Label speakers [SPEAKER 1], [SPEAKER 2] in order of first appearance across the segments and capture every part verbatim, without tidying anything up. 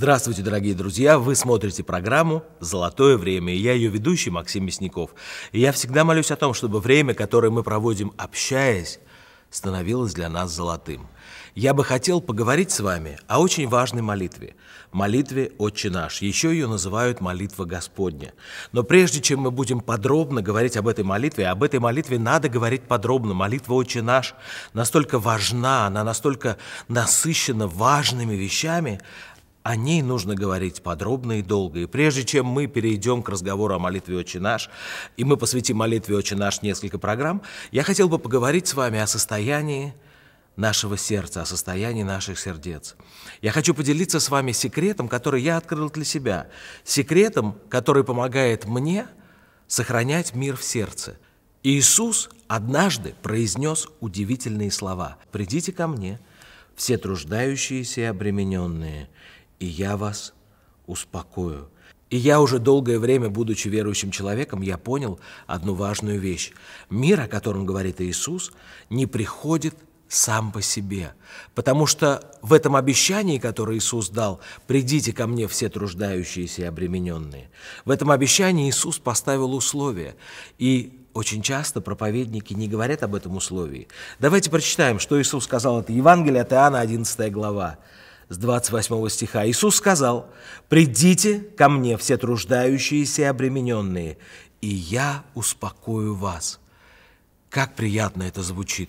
[SPEAKER 1] Здравствуйте, дорогие друзья! Вы смотрите программу «Золотое время», и я ее ведущий Максим Мясников. И я всегда молюсь о том, чтобы время, которое мы проводим, общаясь, становилось для нас золотым. Я бы хотел поговорить с вами о очень важной молитве, молитве «Отче наш». Еще ее называют молитва Господня. Но прежде чем мы будем подробно говорить об этой молитве, об этой молитве надо говорить подробно. Молитва «Отче наш» настолько важна, она настолько насыщена важными вещами, о ней нужно говорить подробно и долго. И прежде чем мы перейдем к разговору о молитве «Отче наш», и мы посвятим молитве «Отче наш» несколько программ, я хотел бы поговорить с вами о состоянии нашего сердца, о состоянии наших сердец. Я хочу поделиться с вами секретом, который я открыл для себя, секретом, который помогает мне сохранять мир в сердце. Иисус однажды произнес удивительные слова: «Придите ко мне, все труждающиеся и обремененные, и я вас успокою». И я уже долгое время, будучи верующим человеком, я понял одну важную вещь. Мир, о котором говорит Иисус, не приходит сам по себе, потому что в этом обещании, которое Иисус дал, «Придите ко мне все труждающиеся и обремененные», в этом обещании Иисус поставил условия, и очень часто проповедники не говорят об этом условии. Давайте прочитаем, что Иисус сказал. Это Евангелие от Иоанна, одиннадцатая глава, с двадцать восьмого стиха. Иисус сказал: «Придите ко мне все труждающиеся и обремененные, и я успокою вас». Как приятно это звучит!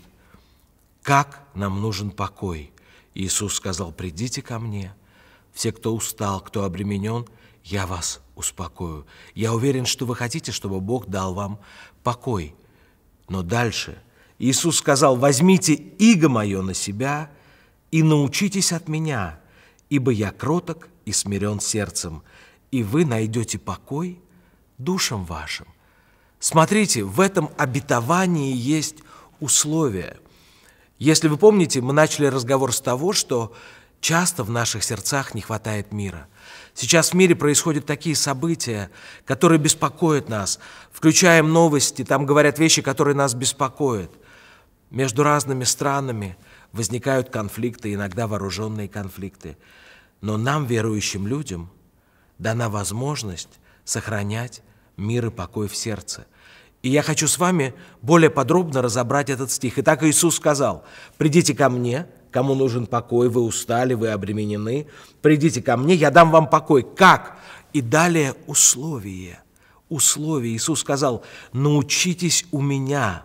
[SPEAKER 1] Как нам нужен покой! Иисус сказал: «Придите ко мне, все, кто устал, кто обременен, я вас успокою». Я уверен, что вы хотите, чтобы Бог дал вам покой. Но дальше Иисус сказал: «Возьмите иго мое на себя и научитесь от меня, ибо я кроток и смирен сердцем, и вы найдете покой душам вашим». Смотрите, в этом обетовании есть условия. Если вы помните, мы начали разговор с того, что часто в наших сердцах не хватает мира. Сейчас в мире происходят такие события, которые беспокоят нас. Включаем новости, там говорят вещи, которые нас беспокоят. Между разными странами возникают конфликты, иногда вооруженные конфликты. Но нам, верующим людям, дана возможность сохранять мир и покой в сердце. И я хочу с вами более подробно разобрать этот стих. Итак, Иисус сказал: «Придите ко мне, кому нужен покой, вы устали, вы обременены, придите ко мне, я дам вам покой». Как? И далее условие. Условие. Иисус сказал: «Научитесь у меня,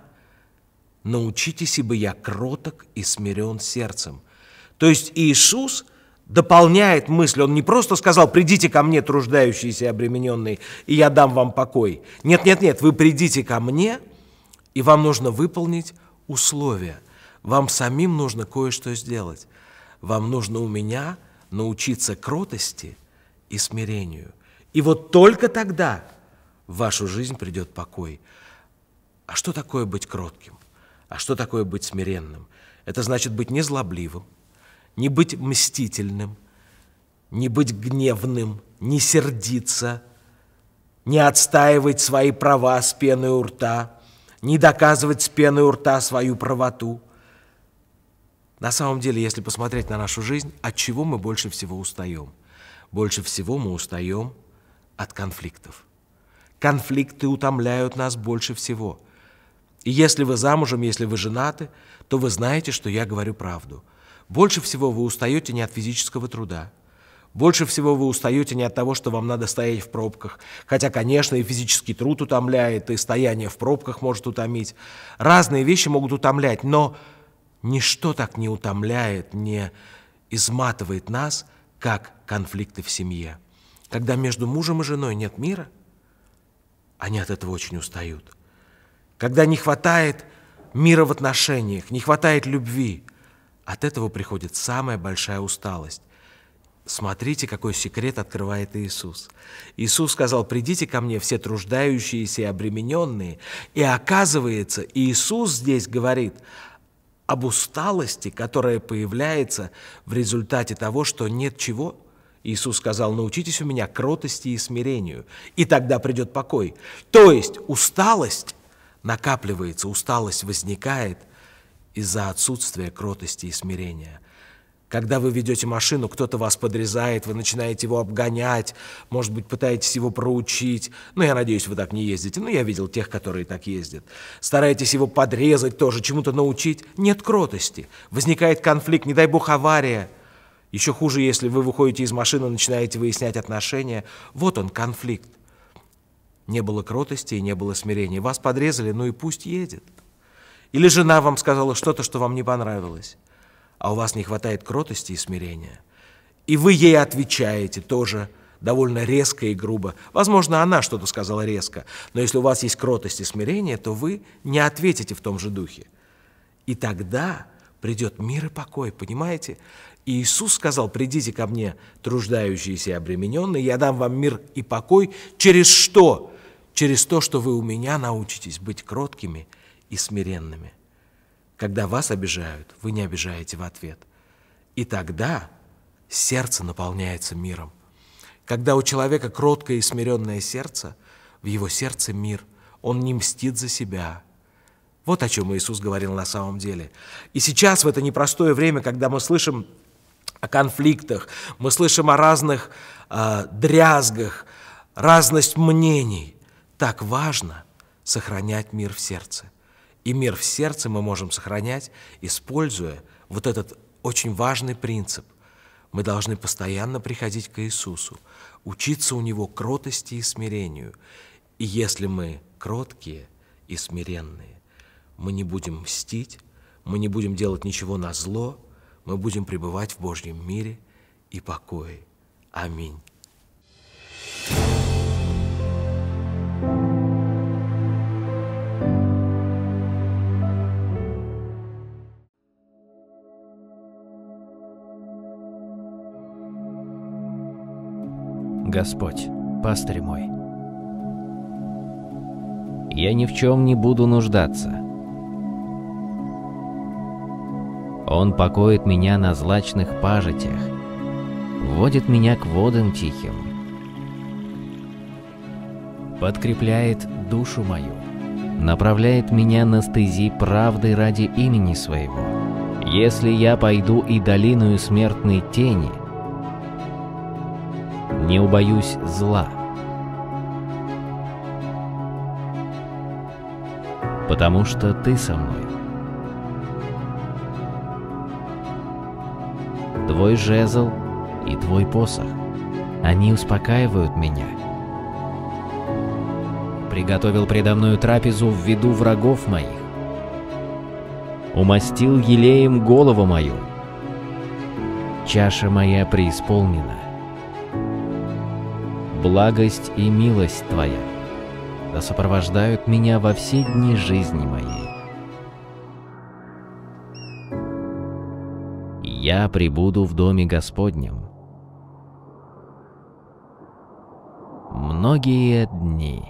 [SPEAKER 1] научитесь, ибо я кроток и смирен сердцем». То есть Иисус дополняет мысль. Он не просто сказал: «Придите ко мне, труждающиеся и обремененные, и я дам вам покой». Нет, нет, нет, вы придите ко мне, и вам нужно выполнить условия. Вам самим нужно кое-что сделать. Вам нужно у меня научиться кротости и смирению. И вот только тогда в вашу жизнь придет покой. А что такое быть кротким? А что такое быть смиренным? Это значит быть незлобливым, не быть мстительным, не быть гневным, не сердиться, не отстаивать свои права с пеной у рта, не доказывать с пеной у рта свою правоту. На самом деле, если посмотреть на нашу жизнь, от чего мы больше всего устаем? Больше всего мы устаем от конфликтов. Конфликты утомляют нас больше всего. И если вы замужем, если вы женаты, то вы знаете, что я говорю правду. Больше всего вы устаете не от физического труда. Больше всего вы устаете не от того, что вам надо стоять в пробках. Хотя, конечно, и физический труд утомляет, и стояние в пробках может утомить. Разные вещи могут утомлять, но ничто так не утомляет, не изматывает нас, как конфликты в семье. Когда между мужем и женой нет мира, они от этого очень устают. Когда не хватает мира в отношениях, не хватает любви, от этого приходит самая большая усталость. Смотрите, какой секрет открывает Иисус. Иисус сказал: «Придите ко мне, все труждающиеся и обремененные». И оказывается, Иисус здесь говорит об усталости, которая появляется в результате того, что нет чего. Иисус сказал: «Научитесь у меня кротости и смирению, и тогда придет покой». То есть усталость накапливается, усталость возникает из-за отсутствия кротости и смирения. Когда вы ведете машину, кто-то вас подрезает, вы начинаете его обгонять, может быть, пытаетесь его проучить. Ну, я надеюсь, вы так не ездите. Но я видел тех, которые так ездят. Стараетесь его подрезать тоже, чему-то научить. Нет кротости. Возникает конфликт, не дай бог авария. Еще хуже, если вы выходите из машины, начинаете выяснять отношения. Вот он, конфликт. Не было кротости и не было смирения. Вас подрезали, ну и пусть едет. Или жена вам сказала что-то, что вам не понравилось, а у вас не хватает кротости и смирения. И вы ей отвечаете тоже довольно резко и грубо. Возможно, она что-то сказала резко, но если у вас есть кротость и смирение, то вы не ответите в том же духе. И тогда придет мир и покой, понимаете? И Иисус сказал: «Придите ко мне, труждающиеся и обремененные, я дам вам мир и покой». Через что? Через то, что вы у меня научитесь быть кроткими и смиренными. Когда вас обижают, вы не обижаете в ответ. И тогда сердце наполняется миром. Когда у человека кроткое и смиренное сердце, в его сердце мир, он не мстит за себя. Вот о чем Иисус говорил на самом деле. И сейчас, в это непростое время, когда мы слышим о конфликтах, мы слышим о разных э, дрязгах, разность мнений, так важно сохранять мир в сердце. И мир в сердце мы можем сохранять, используя вот этот очень важный принцип. Мы должны постоянно приходить к Иисусу, учиться у Него кротости и смирению. И если мы кроткие и смиренные, мы не будем мстить, мы не будем делать ничего назло, мы будем пребывать в Божьем мире и покое. Аминь.
[SPEAKER 2] Господь, пастырь мой, я ни в чем не буду нуждаться. Он покоит меня на злачных пажитях, вводит меня к водам тихим, подкрепляет душу мою, направляет меня на стези правды ради имени Своего. Если я пойду и долиною смертной тени, не убоюсь зла, потому что Ты со мной. Твой жезл и Твой посох, они успокаивают меня. Приготовил предо мною трапезу в виду врагов моих, умастил елеем голову мою, чаша моя преисполнена. Благость и милость Твоя да сопровождают меня во все дни жизни моей. Я пребуду в доме Господнем многие дни.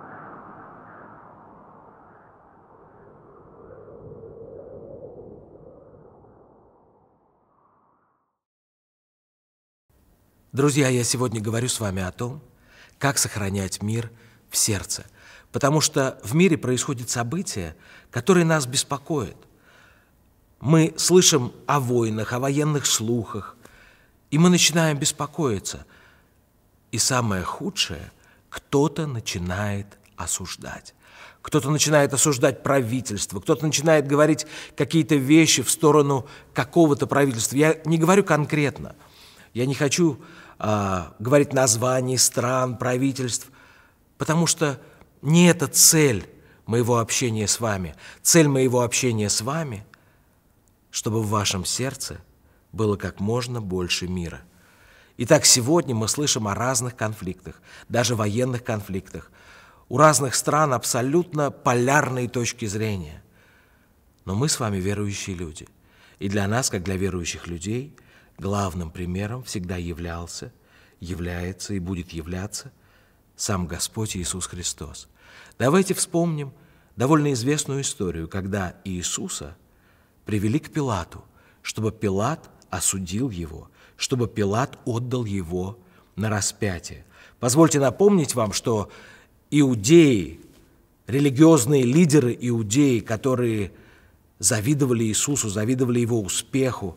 [SPEAKER 1] Друзья, я сегодня говорю с вами о том, как сохранять мир в сердце, потому что в мире происходят события, которые нас беспокоят. Мы слышим о войнах, о военных слухах, и мы начинаем беспокоиться. И самое худшее, кто-то начинает осуждать. Кто-то начинает осуждать правительство, кто-то начинает говорить какие-то вещи в сторону какого-то правительства. Я не говорю конкретно, я не хочу а, говорить названий стран, правительств, потому что не это цель моего общения с вами. Цель моего общения с вами – чтобы в вашем сердце было как можно больше мира. Итак, сегодня мы слышим о разных конфликтах, даже военных конфликтах. У разных стран абсолютно полярные точки зрения. Но мы с вами верующие люди. И для нас, как для верующих людей, главным примером всегда являлся, является и будет являться сам Господь Иисус Христос. Давайте вспомним довольно известную историю, когда Иисуса привели к Пилату, чтобы Пилат осудил его, чтобы Пилат отдал его на распятие. Позвольте напомнить вам, что иудеи, религиозные лидеры иудеи, которые завидовали Иисусу, завидовали его успеху,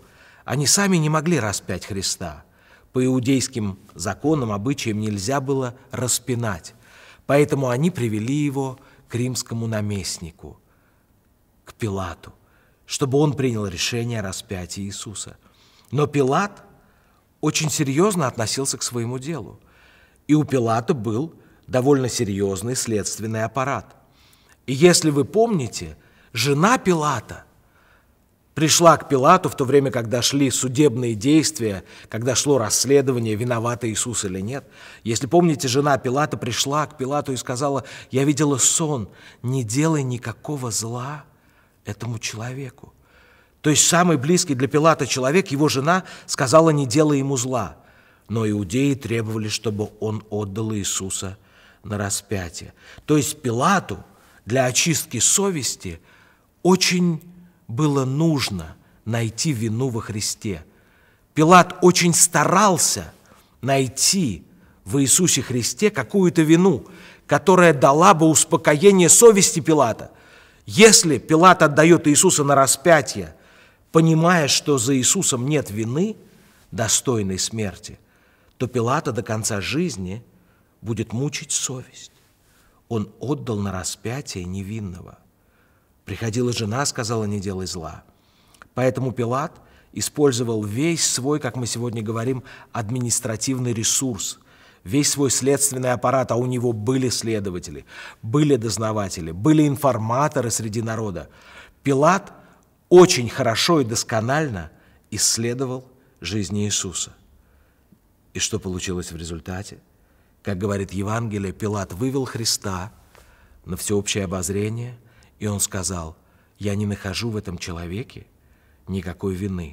[SPEAKER 1] Они сами не могли распять Христа. По иудейским законам, обычаям нельзя было распинать. Поэтому они привели его к римскому наместнику, к Пилату, чтобы он принял решение о распятии Иисуса. Но Пилат очень серьезно относился к своему делу. И у Пилата был довольно серьезный следственный аппарат. И если вы помните, жена Пилата пришла к Пилату в то время, когда шли судебные действия, когда шло расследование, виноват Иисус или нет. Если помните, жена Пилата пришла к Пилату и сказала: «Я видела сон, не делай никакого зла этому человеку». То есть самый близкий для Пилата человек, его жена, сказала: «Не делай ему зла». Но иудеи требовали, чтобы он отдал Иисуса на распятие. То есть Пилату для очистки совести очень было нужно найти вину во Христе. Пилат очень старался найти в Иисусе Христе какую-то вину, которая дала бы успокоение совести Пилата. Если Пилат отдает Иисуса на распятие, понимая, что за Иисусом нет вины, достойной смерти, то Пилата до конца жизни будет мучить совесть. Он отдал на распятие невинного. Приходила жена, сказала: «Не делай зла». Поэтому Пилат использовал весь свой, как мы сегодня говорим, административный ресурс, весь свой следственный аппарат, а у него были следователи, были дознаватели, были информаторы среди народа. Пилат очень хорошо и досконально исследовал жизнь Иисуса. И что получилось в результате? Как говорит Евангелие, Пилат вывел Христа на всеобщее обозрение, и он сказал: «Я не нахожу в этом человеке никакой вины».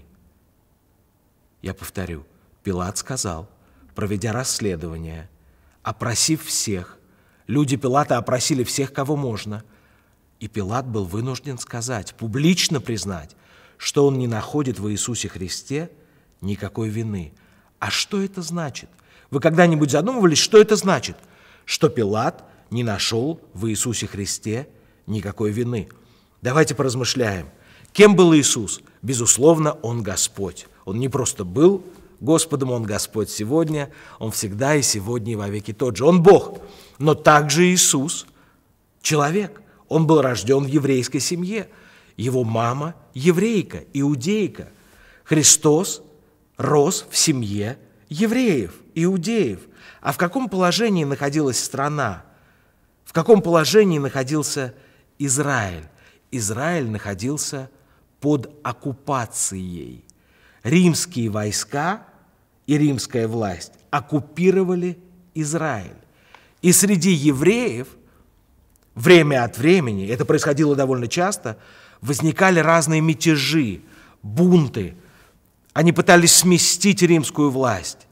[SPEAKER 1] Я повторю, Пилат сказал, проведя расследование, опросив всех, люди Пилата опросили всех, кого можно, и Пилат был вынужден сказать, публично признать, что он не находит в Иисусе Христе никакой вины. А что это значит? Вы когда-нибудь задумывались, что это значит? Что Пилат не нашел в Иисусе Христе никакой вины. Давайте поразмышляем. Кем был Иисус? Безусловно, Он Господь. Он не просто был Господом, Он Господь сегодня, Он всегда и сегодня и вовеки тот же. Он Бог. Но также Иисус человек. Он был рожден в еврейской семье. Его мама еврейка, иудейка. Христос рос в семье евреев, иудеев. А в каком положении находилась страна? В каком положении находился Израиль? Израиль находился под оккупацией. Римские войска и римская власть оккупировали Израиль. И среди евреев время от времени, это происходило довольно часто, возникали разные мятежи, бунты. Они пытались сместить римскую власть.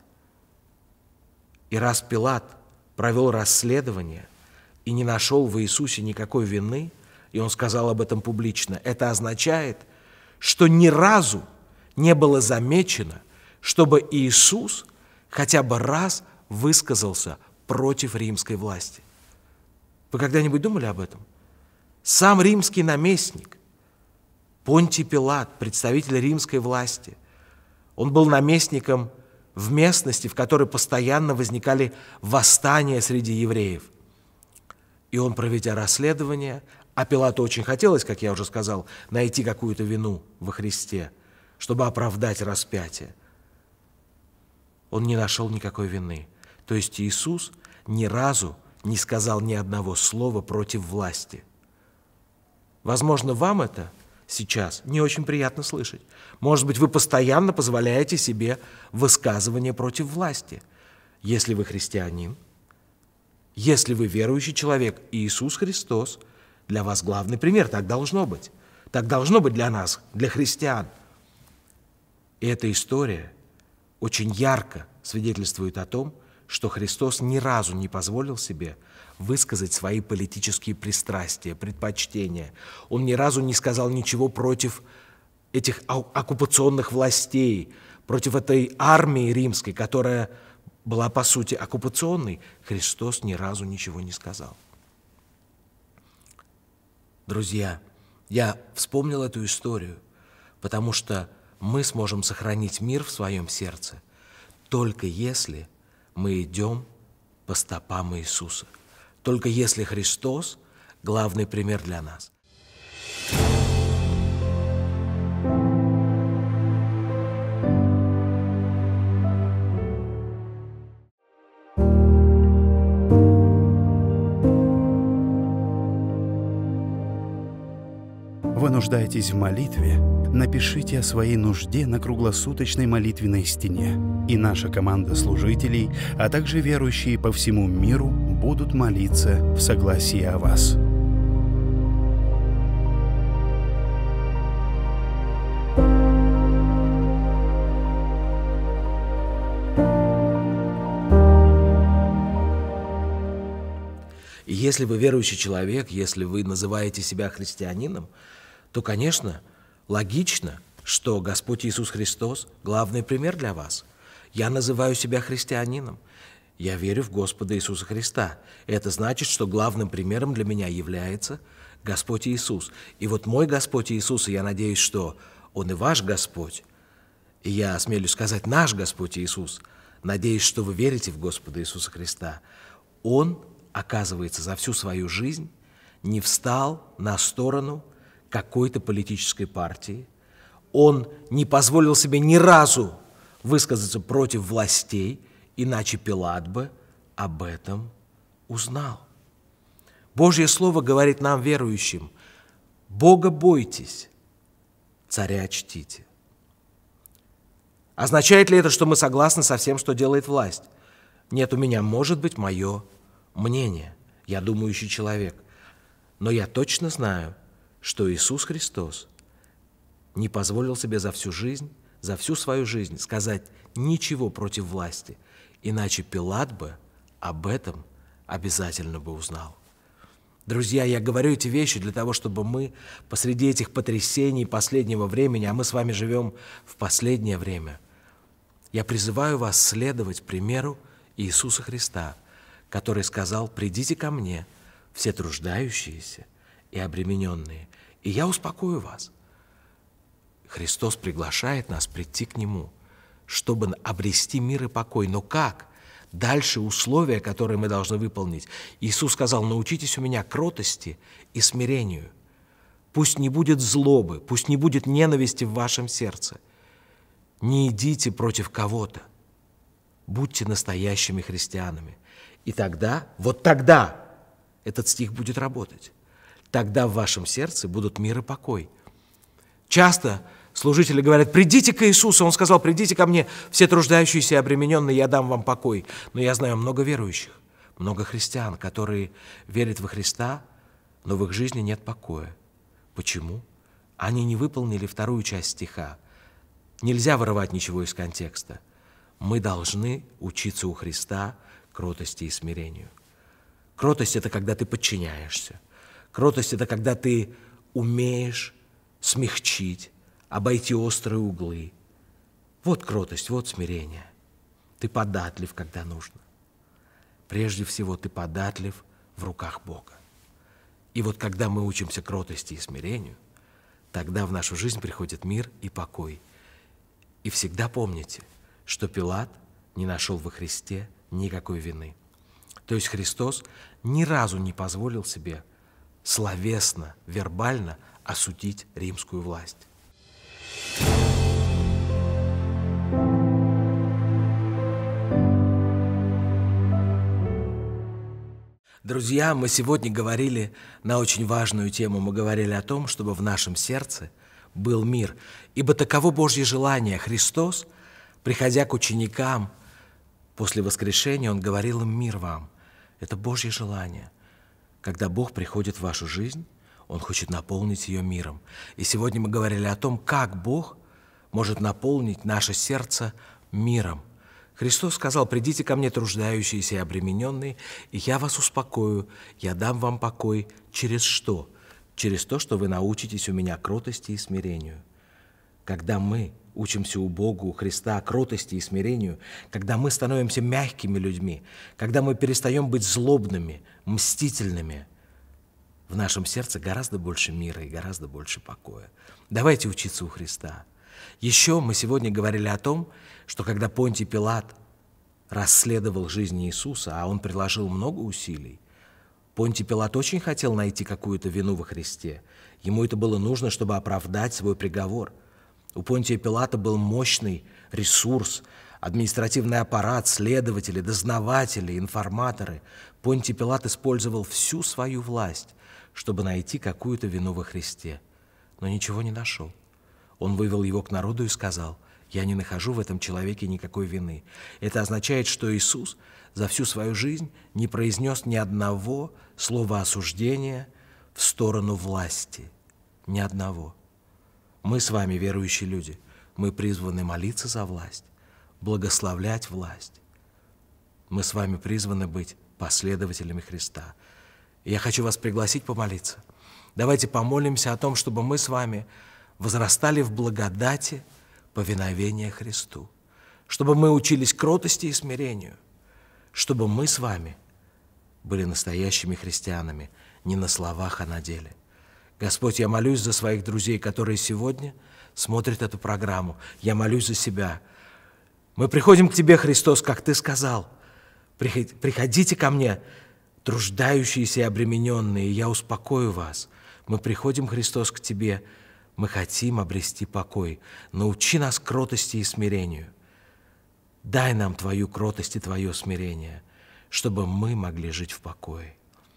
[SPEAKER 1] И раз Пилат провел расследование и не нашел в Иисусе никакой вины, и он сказал об этом публично, это означает, что ни разу не было замечено, чтобы Иисус хотя бы раз высказался против римской власти. Вы когда-нибудь думали об этом? Сам римский наместник, Понтий Пилат, представитель римской власти, он был наместником в местности, в которой постоянно возникали восстания среди евреев. И он, проведя расследование, а Пилату очень хотелось, как я уже сказал, найти какую-то вину во Христе, чтобы оправдать распятие. Он не нашел никакой вины. То есть Иисус ни разу не сказал ни одного слова против власти. Возможно, вам это сейчас не очень приятно слышать. Может быть, вы постоянно позволяете себе высказывания против власти. Если вы христианин, если вы верующий человек, Иисус Христос для вас главный пример. Так должно быть. Так должно быть для нас, для христиан. И эта история очень ярко свидетельствует о том, что Христос ни разу не позволил себе высказать свои политические пристрастия, предпочтения. Он ни разу не сказал ничего против этих оккупационных властей, против этой армии римской, которая была, по сути, оккупационной. Христос ни разу ничего не сказал. Друзья, я вспомнил эту историю, потому что мы сможем сохранить мир в своем сердце, только если мы идем по стопам Иисуса, только если Христос – главный пример для нас.
[SPEAKER 3] Вы нуждаетесь в молитве? Напишите о своей нужде на круглосуточной молитвенной стене, и наша команда служителей, а также верующие по всему миру будут молиться в согласии о вас.
[SPEAKER 1] И если вы верующий человек, если вы называете себя христианином, то, конечно, логично, что Господь Иисус Христос – главный пример для вас. Я называю себя христианином. Я верю в Господа Иисуса Христа. Это значит, что главным примером для меня является Господь Иисус. И вот мой Господь Иисус, и я надеюсь, что Он и ваш Господь, и я осмелюсь сказать, наш Господь Иисус, надеюсь, что вы верите в Господа Иисуса Христа, Он, оказывается, за всю свою жизнь не встал на сторону какой-то политической партии. Он не позволил себе ни разу высказаться против властей, иначе Пилат бы об этом узнал. Божье Слово говорит нам, верующим, Бога бойтесь, царя чтите. Означает ли это, что мы согласны со всем, что делает власть? Нет, у меня может быть мое мнение. Я думающий человек. Но я точно знаю, что Иисус Христос не позволил себе за всю жизнь, за всю свою жизнь сказать ничего против власти, иначе Пилат бы об этом обязательно бы узнал. Друзья, я говорю эти вещи для того, чтобы мы посреди этих потрясений последнего времени, а мы с вами живем в последнее время, я призываю вас следовать примеру Иисуса Христа, который сказал: «Придите ко мне, все труждающиеся и обремененные, и я успокою вас». Христос приглашает нас прийти к Нему, чтобы обрести мир и покой. Но как? Дальше условия, которые мы должны выполнить. Иисус сказал: «Научитесь у меня кротости и смирению. Пусть не будет злобы, пусть не будет ненависти в вашем сердце. Не идите против кого-то. Будьте настоящими христианами». И тогда, вот тогда этот стих будет работать. Тогда в вашем сердце будут мир и покой. Часто служители говорят: «Придите к Иисусу». Он сказал: «Придите ко мне, все труждающиеся и обремененные, я дам вам покой». Но я знаю много верующих, много христиан, которые верят во Христа, но в их жизни нет покоя. Почему? Они не выполнили вторую часть стиха. Нельзя вырывать ничего из контекста. Мы должны учиться у Христа кротости и смирению. Кротость – это когда ты подчиняешься. Кротость – это когда ты умеешь смягчить, обойти острые углы. Вот кротость, вот смирение. Ты податлив, когда нужно. Прежде всего, ты податлив в руках Бога. И вот когда мы учимся кротости и смирению, тогда в нашу жизнь приходит мир и покой. И всегда помните, что Пилат не нашел во Христе никакой вины. То есть Христос ни разу не позволил себе словесно, вербально осудить римскую власть. Друзья, мы сегодня говорили на очень важную тему. Мы говорили о том, чтобы в нашем сердце был мир. Ибо таково Божье желание. Христос, приходя к ученикам после воскрешения, Он говорил им: «Мир вам». Это Божье желание. Когда Бог приходит в вашу жизнь, Он хочет наполнить ее миром. И сегодня мы говорили о том, как Бог может наполнить наше сердце миром. Христос сказал: «Придите ко мне, труждающиеся и обремененные, и я вас успокою, я дам вам покой». Через что? Через то, что вы научитесь у меня кротости и смирению. Когда мы учимся у Бога, у Христа кротости и смирению, когда мы становимся мягкими людьми, когда мы перестаем быть злобными, мстительными, в нашем сердце гораздо больше мира и гораздо больше покоя. Давайте учиться у Христа. Еще мы сегодня говорили о том, что когда Понтий Пилат расследовал жизнь Иисуса, а он приложил много усилий, Понтий Пилат очень хотел найти какую-то вину во Христе. Ему это было нужно, чтобы оправдать свой приговор. У Понтия Пилата был мощный ресурс, административный аппарат, следователи, дознаватели, информаторы. Понтий Пилат использовал всю свою власть, чтобы найти какую-то вину во Христе, но ничего не нашел. Он вывел его к народу и сказал: «Я не нахожу в этом человеке никакой вины». Это означает, что Иисус за всю свою жизнь не произнес ни одного слова осуждения в сторону власти. Ни одного. Мы с вами, верующие люди, мы призваны молиться за власть, благословлять власть. Мы с вами призваны быть последователями Христа. И я хочу вас пригласить помолиться. Давайте помолимся о том, чтобы мы с вами возрастали в благодати повиновения Христу, чтобы мы учились кротости и смирению, чтобы мы с вами были настоящими христианами, не на словах, а на деле. Господь, я молюсь за своих друзей, которые сегодня смотрят эту программу. Я молюсь за себя. Мы приходим к Тебе, Христос, как Ты сказал. Приходите ко мне, труждающиеся и обремененные, я успокою вас. Мы приходим, Христос, к Тебе. Мы хотим обрести покой. Научи нас кротости и смирению. Дай нам Твою кротость и Твое смирение, чтобы мы могли жить в покое.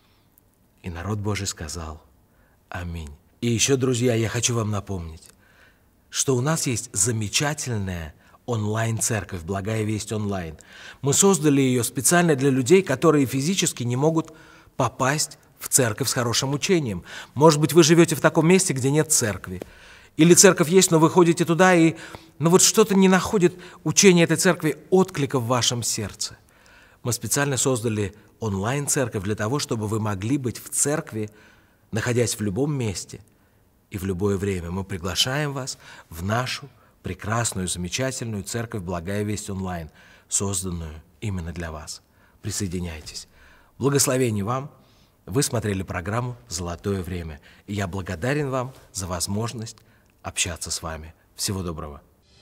[SPEAKER 1] И народ Божий сказал: аминь. И еще, друзья, я хочу вам напомнить, что у нас есть замечательная онлайн-церковь, Благая Весть онлайн. Мы создали ее специально для людей, которые физически не могут попасть в церковь с хорошим учением. Может быть, вы живете в таком месте, где нет церкви. Или церковь есть, но вы ходите туда, и ну вот что-то не находит учение этой церкви отклика в вашем сердце. Мы специально создали онлайн-церковь для того, чтобы вы могли быть в церкви, находясь в любом месте и в любое время. Мы приглашаем вас в нашу прекрасную, замечательную церковь «Благая Весть онлайн», созданную именно для вас. Присоединяйтесь. Благословений вам. Вы смотрели программу «Золотое время». И я благодарен вам за возможность общаться с вами. Всего доброго.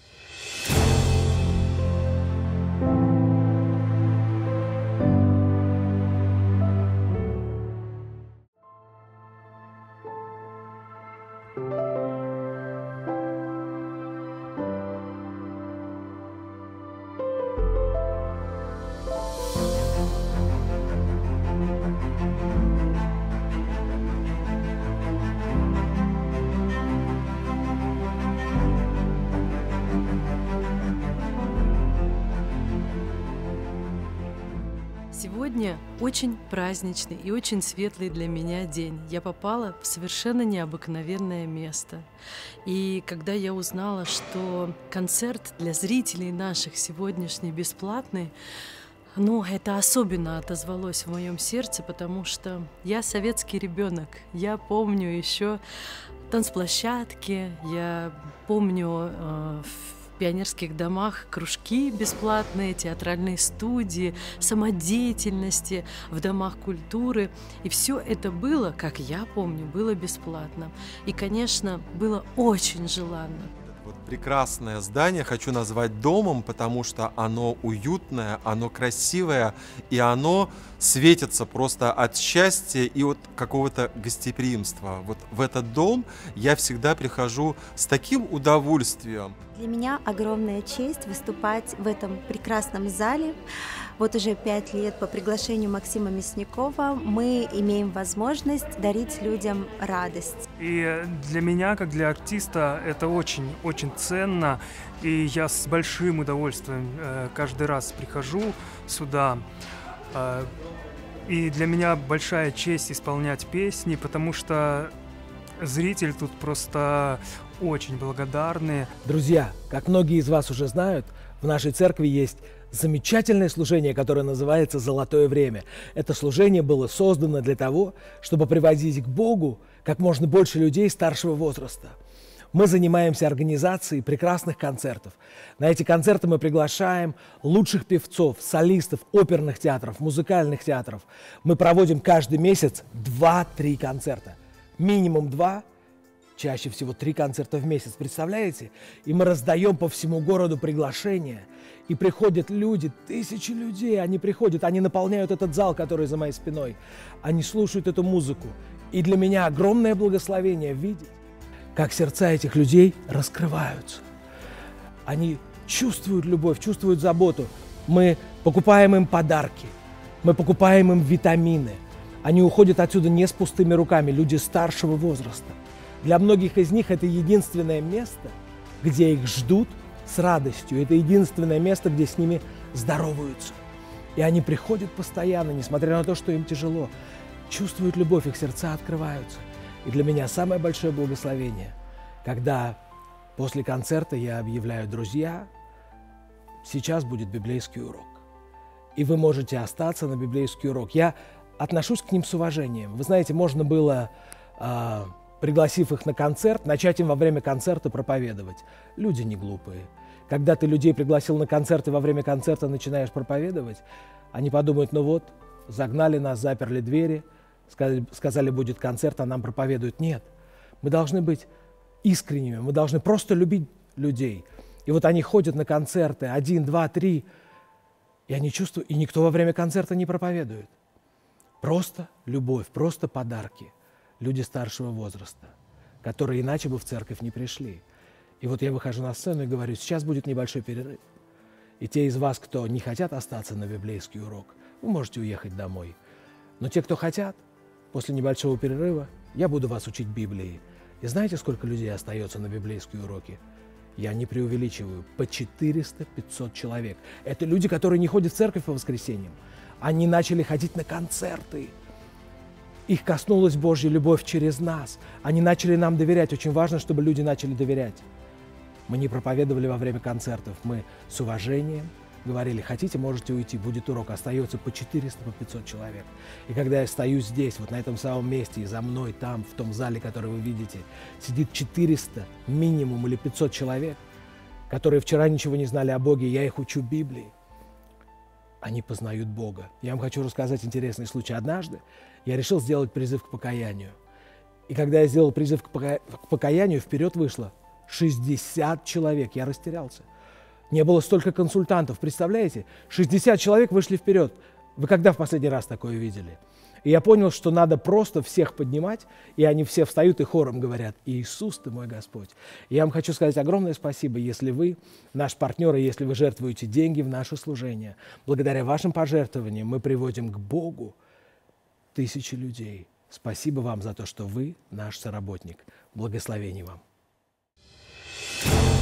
[SPEAKER 4] Сегодня очень праздничный и очень светлый для меня день. Я попала в совершенно необыкновенное место. И когда я узнала, что концерт для зрителей наших сегодняшний бесплатный, ну, это особенно отозвалось в моем сердце, потому что я советский ребенок. Я помню еще танцплощадки, я помню э, в пионерских домах кружки бесплатные, театральные студии, самодеятельности в домах культуры. И все это было, как я помню, было бесплатно. И, конечно, было очень желанно.
[SPEAKER 5] Вот прекрасное здание хочу назвать домом, потому что оно уютное, оно красивое, и оно светится просто от счастья и от какого-то гостеприимства. Вот в этот дом я всегда прихожу с таким удовольствием.
[SPEAKER 6] Для меня огромная честь выступать в этом прекрасном зале. Вот уже пять лет по приглашению Максима Мясникова мы имеем возможность дарить людям радость.
[SPEAKER 7] И для меня, как для артиста, это очень-очень ценно. И я с большим удовольствием каждый раз прихожу сюда. И для меня большая честь исполнять песни, потому что зритель тут просто очень благодарны.
[SPEAKER 8] Друзья, как многие из вас уже знают, в нашей церкви есть замечательное служение, которое называется «Золотое время». Это служение было создано для того, чтобы приводить к Богу как можно больше людей старшего возраста. Мы занимаемся организацией прекрасных концертов. На эти концерты мы приглашаем лучших певцов, солистов, оперных театров, музыкальных театров. Мы проводим каждый месяц два-три концерта. Минимум два, чаще всего три концерта в месяц, представляете? И мы раздаем по всему городу приглашения, и приходят люди, тысячи людей, они приходят, они наполняют этот зал, который за моей спиной, они слушают эту музыку. И для меня огромное благословение видеть, как сердца этих людей раскрываются. Они чувствуют любовь, чувствуют заботу. Мы покупаем им подарки, мы покупаем им витамины. Они уходят отсюда не с пустыми руками, люди старшего возраста. Для многих из них это единственное место, где их ждут с радостью. Это единственное место, где с ними здороваются. И они приходят постоянно, несмотря на то, что им тяжело. Чувствуют любовь, их сердца открываются. И для меня самое большое благословение, когда после концерта я объявляю: друзья, сейчас будет библейский урок. И вы можете остаться на библейский урок. Я отношусь к ним с уважением. Вы знаете, можно было, э, пригласив их на концерт, начать им во время концерта проповедовать. Люди не глупые. Когда ты людей пригласил на концерт и во время концерта начинаешь проповедовать, они подумают: ну вот, загнали нас, заперли двери, сказали, сказали, будет концерт, а нам проповедуют. Нет, мы должны быть искренними, мы должны просто любить людей. И вот они ходят на концерты, один, два, три, и они чувствуют, и никто во время концерта не проповедует. Просто любовь, просто подарки. Люди старшего возраста, которые иначе бы в церковь не пришли. И вот я выхожу на сцену и говорю: сейчас будет небольшой перерыв. И те из вас, кто не хотят остаться на библейский урок, вы можете уехать домой. Но те, кто хотят, после небольшого перерыва я буду вас учить Библии. И знаете, сколько людей остается на библейские уроки? Я не преувеличиваю, по четыреста-пятьсот человек. Это люди, которые не ходят в церковь по воскресеньям. Они начали ходить на концерты. Их коснулась Божья любовь через нас. Они начали нам доверять. Очень важно, чтобы люди начали доверять. Мы не проповедовали во время концертов. Мы с уважением говорили: хотите, можете уйти, будет урок. Остается по четыреста, по пятьсот человек. И когда я стою здесь, вот на этом самом месте, и за мной там, в том зале, который вы видите, сидит четыреста минимум или пятьсот человек, которые вчера ничего не знали о Боге, я их учу Библии. Они познают Бога. Я вам хочу рассказать интересный случай. Однажды я решил сделать призыв к покаянию. И когда я сделал призыв к пока... к покаянию, вперед вышло шестьдесят человек. Я растерялся. Не было столько консультантов, представляете? шестьдесят человек вышли вперед. Вы когда в последний раз такое видели? И я понял, что надо просто всех поднимать, и они все встают и хором говорят: «Иисус, ты мой Господь». И я вам хочу сказать огромное спасибо, если вы наш партнер, и если вы жертвуете деньги в наше служение. Благодаря вашим пожертвованиям мы приводим к Богу тысячи людей. Спасибо вам за то, что вы наш соработник. Благословений вам.